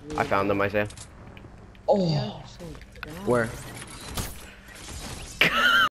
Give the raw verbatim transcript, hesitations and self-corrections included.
I found them, I say. Oh. So dumb. Where?